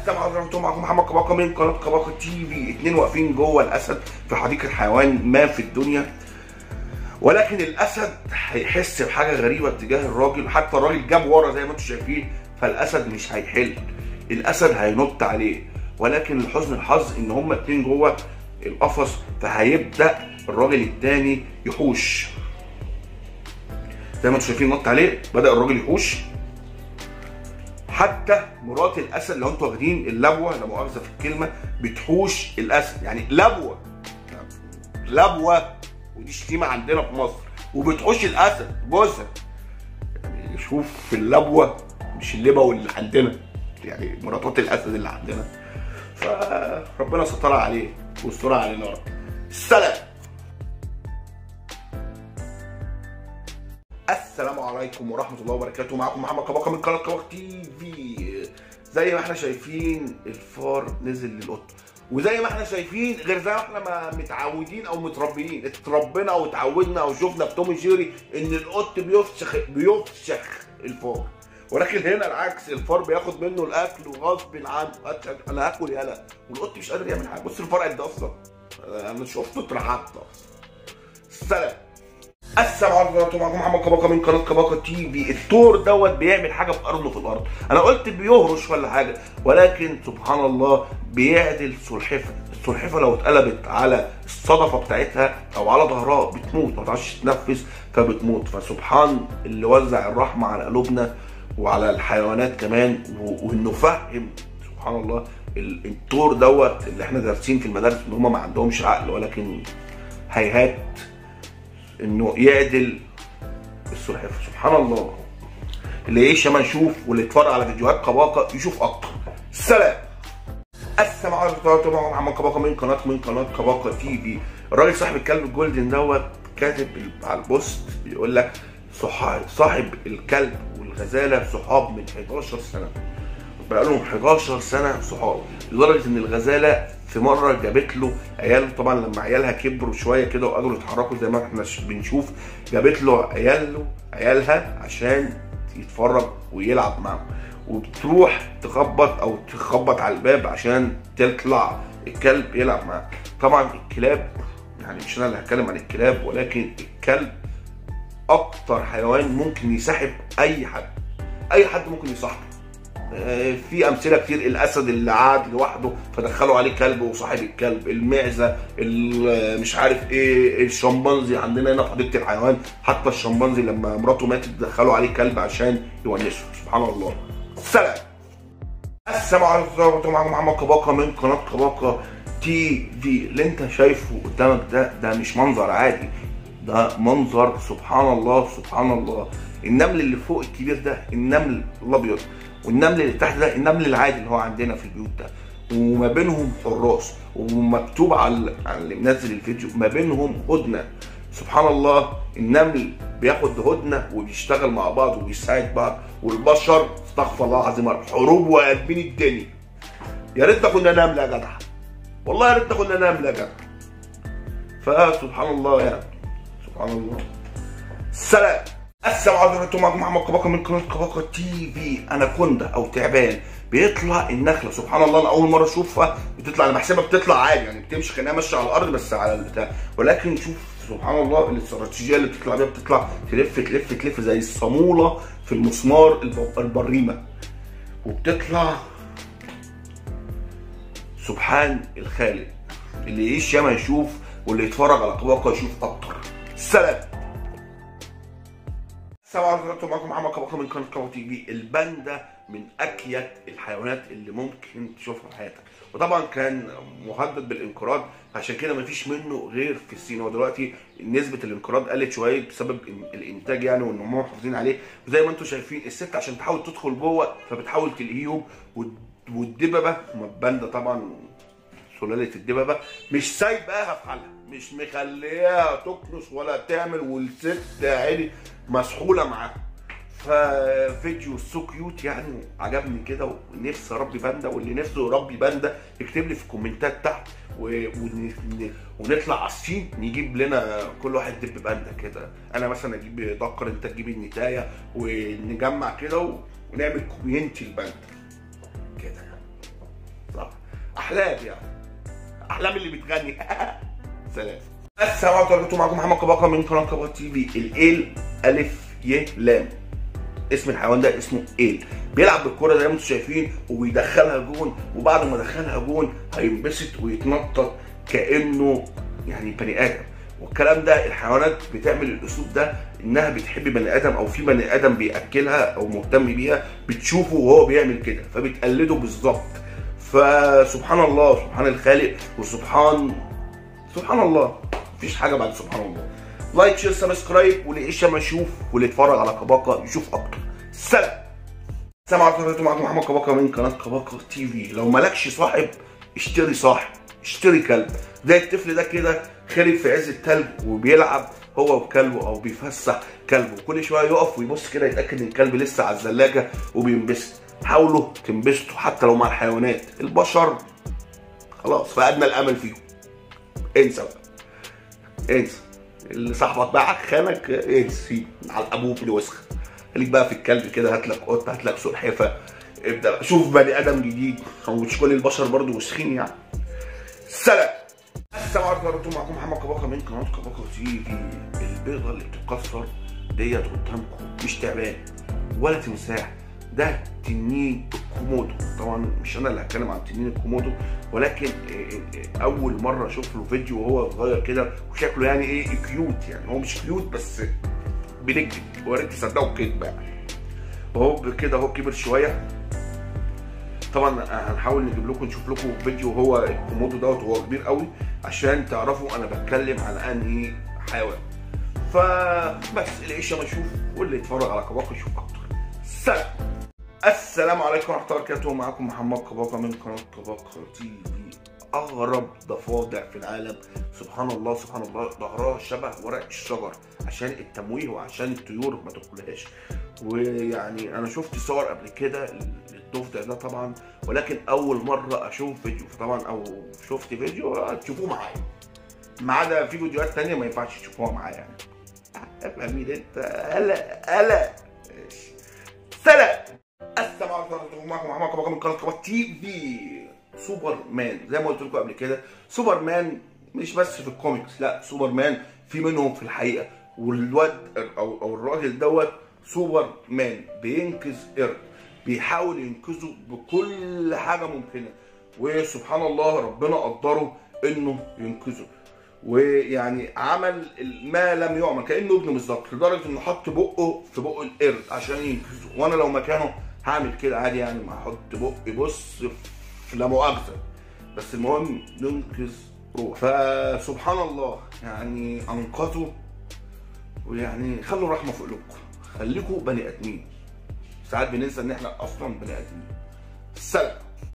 السلام عليكم، معكم محمد كباكا من قناه كباكا تي في. اتنين واقفين جوه الاسد في حديقه حيوان ما في الدنيا، ولكن الاسد هيحس بحاجه غريبه تجاه الراجل. حتى الراجل جاب ورا زي ما انتم شايفين، فالاسد مش هيحل، الاسد هينط عليه. ولكن لحسن الحظ ان هما اتنين جوه القفص، فهيبدا الراجل التاني يحوش زي ما انتم شايفين. نط عليه، بدا الراجل يحوش. حتى مرات الاسد لو انتوا واخدين اللبوه، لا مؤاخذه في الكلمه، بتحوش الاسد. يعني لبوه ودي شتيمه عندنا في مصر، وبتحوش الاسد جوزها. يعني شوف في اللبوه مش اللبوه اللي عندنا، يعني مراتات الاسد اللي عندنا. فربنا سترها عليه واسترها علينا يا رب. السلام عليكم ورحمه الله وبركاته. معكم محمد كباكا من قناه كباكا تي في. زي ما احنا شايفين الفار نزل للقط، وزي ما احنا شايفين غير زي ما احنا ما متعودين او متربيين، اتربينا او اتعودنا او شفنا في توم جيري ان القط بيفشخ الفار. ولكن هنا العكس، الفار بياخد منه الاكل وغصب عنه. انا هاكل يالا، والقط مش قادر يعمل حاجه. بص الفار قد اصلا، انا شفته اترعبت اصلا. السلام عليكم، معكم محمد كباكا من قناه كباكا تي في. الثور دوت بيعمل حاجه في ارضه في الارض. انا قلت بيهرش ولا حاجه، ولكن سبحان الله بيعدل سلحفه. السلحفه لو اتقلبت على الصدفه بتاعتها او على ظهرها بتموت، ما تعرفش تتنفس فبتموت. فسبحان اللي وزع الرحمه على قلوبنا وعلى الحيوانات كمان، وانه فهم سبحان الله الثور دوت اللي احنا دارسين في المدارس ان هم ما عندهمش عقل، ولكن هيهات انه يعدل السلحفاه. سبحان الله، اللي يعيش ما يشوف، واللي يتفرج على فيديوهات كباكا يشوف اكتر. السلام عليكم، محمد كباكا من قناه كباكا تي في. الراجل صاحب الكلب الجولدن دوت كاتب على البوست بيقول لك صاحب الكلب والغزاله صحاب من 11 سنه، بقى لهم 11 سنه صحاب، لدرجه ان الغزاله في مره جابت له عياله. طبعا لما عيالها كبروا شويه كده وقدروا يتحركوا زي ما احنا بنشوف، جابت له عيالها عشان يتفرج ويلعب معاهم. وبتروح تخبط على الباب عشان تطلع الكلب يلعب معاه. طبعا الكلاب، يعني مش انا اللي هتكلم عن الكلاب، ولكن الكلب اكتر حيوان ممكن يسحب اي حد ممكن يصاحبه. في امثله كتير، الاسد اللي قعد لوحده فدخلوا عليه كلب وصاحب الكلب، المعزه، مش عارف ايه، الشمبانزي عندنا هنا في حديقه الحيوان. حتى الشمبانزي لما مراته ماتت دخلوا عليه كلب عشان يونسه. سبحان الله. السلام عليكم، معكم محمد كباكا من قناه كباكا تي في. اللي انت شايفه قدامك ده مش منظر عادي، ده منظر سبحان الله سبحان الله. النمل اللي فوق الكبير ده النمل الابيض، والنمل اللي تحت ده النمل العادي اللي هو عندنا في البيوت ده، وما بينهم حراس، ومكتوب على اللي منزل الفيديو ما بينهم هدنه. سبحان الله، النمل بياخد هدنه وبيشتغل مع بعض وبيساعد بعض، والبشر استغفر الله العظيم حروب وقلبين الدنيا. يا ريتنا كنا نمل يا جدع، والله يا ريتنا كنا نمل يا جدع. فسبحان الله يعني، سبحان الله. السلام عليكم، معكم محمد كباكا من قناه كباكا تي في. اناكوندا او تعبان بيطلع النخله. سبحان الله، انا اول مره اشوفها بتطلع. انا بحسبها بتطلع عادي، يعني بتمشي كانها ماشيه على الارض بس على البتاع، ولكن شوف سبحان الله الاستراتيجيه اللي بتطلع بيها. بتطلع تلف زي الصاموله في المسمار البريمه، وبتطلع سبحان الخالق. اللي يعيش ياما يشوف، واللي يتفرج على كباكا يشوف اكتر. السلام عليكم، معكم محمد كباكا من قناه كباكا تي في. الباندا من اكيد الحيوانات اللي ممكن تشوفها في حياتك، وطبعا كان مهدد بالانقراض، عشان كده مفيش منه غير في الصين. ودلوقتي نسبه الانقراض قلت شويه بسبب الانتاج يعني، وان هم محافظين عليه. وزي ما انتم شايفين الست عشان تحاول تدخل جوه فبتحاول تلهيهم، والدببه الباندا طبعا سلاله الدببه مش سايباها في حالها، مش مخليها تكنس ولا تعمل، والست عيني مسحوله معاها. ففيديو سو كيوت يعني، عجبني كده، ونفسي اربي باندا. واللي نفسه يربي باندا يكتب لي في الكومنتات تحت، ونطلع على الصين نجيب لنا كل واحد دب باندا كده. انا مثلا اجيب دكر، انت تجيب النتايه، ونجمع كده ونعمل كوميونتي الباندا كده. احلام يعني، احلام اللي بتغني. سلام. السلام عليكم، معكم محمد كباكا من قناه كباكا تي في. الايل الف ي لام، اسم الحيوان ده اسمه ايل. بيلعب بالكره زي ما انتم شايفين وبيدخلها جون، وبعد ما دخلها جون هينبسط ويتنطط كانه يعني بني ادم. والكلام ده الحيوانات بتعمل الاسلوب ده انها بتحب بني ادم، او في بني ادم بياكلها او مهتم بيها بتشوفه وهو بيعمل كده فبتقلده بالظبط. فسبحان الله، سبحان الخالق، وسبحان الله، مفيش حاجه بعد سبحان الله. لايك شير سبسكرايب، واللي يعيش ما يشوف، واللي يتفرج على كباكا يشوف اكتر. سلام. السلام عليكم، معكم محمد كباكا من قناه كباكا تي في. لو مالكش صاحب اشتري صاحب، اشتري كلب. زي الطفل ده كده خارج في عز التلج وبيلعب هو وكلبه او بيفسح كلبه، كل شويه يقف ويبص كده يتاكد ان الكلب لسه على الثلاجه وبينبسط. حاولوا تنبسطوا حتى لو مع الحيوانات. البشر خلاص فقدنا الامل فيهم، انسى بقى، انسى. اللي صاحبك باعك خانك انسى على ابوه في الوسخ. خليك بقى في الكلب كده، هات لك قطه، هات لك سلحفاه، ابدا شوف بني ادم جديد. مش كل البشر برضو وسخين يعني. سلام. السلام عليكم، معكم محمد كباكا من قناه كباكا تي في. البيضه اللي بتتكسر ديت قدامكم مش تعبان ولا تمساح، ده تنين الكومودو. طبعا مش انا اللي هتكلم عن تنين الكومودو، ولكن اول مره اشوف له فيديو وهو صغير كده وشكله يعني ايه كيوت. يعني هو مش كيوت بس بنكذب، ويا ريت تصدقوا كدبه يعني. وهو كده هو كبر شويه. طبعا هنحاول نجيب لكم نشوف لكم فيديو هو الكومودو دوت وهو كبير قوي عشان تعرفوا انا بتكلم عن انهي حيوان. فبس اللي يعيش ما يشوف، واللي يتفرج على كباكا يشوف اكتر. سلام. السلام عليكم ورحمه الله وبركاته، معكم محمد كباكا من قناه كباكا تي في. اغرب ضفادع في العالم، سبحان الله سبحان الله، ظهرها شبه ورق الشجر عشان التمويه وعشان الطيور ما تاكلهاش. ويعني انا شفت صور قبل كده للضفدع ده طبعا، ولكن اول مره اشوف فيديو. فطبعا او شفت فيديو هتشوفوه معايا، ما عدا في فيديوهات تانية ما ينفعش تشوفوها معايا يعني. فاهمين انت؟ هلا سلام. السلام عليكم، معكم محمد كباكا من قناه كباكا تي في. سوبر مان زي ما قلت لكم قبل كده، سوبر مان مش بس في الكوميكس، لا سوبر مان في منهم في الحقيقه. والواد او الراجل دوت سوبر مان بينقذ قرد، بيحاول ينقذه بكل حاجه ممكنه. وسبحان الله ربنا قدره انه ينقذه، ويعني عمل ما لم يعمل كانه ابنه بالظبط، لدرجه انه حط بقه في بق القرد عشان ينقذه. وانا لو مكانه هعمل كده عادي يعني، ما احط بقي بص لا مؤاخذه، بس المهم ننقذ روح. فسبحان الله يعني انقذوا. ويعني خلوا الرحمه في قلوبكم، خليكم بني ادمين. ساعات بننسى ان احنا اصلا بني ادمين. سلام.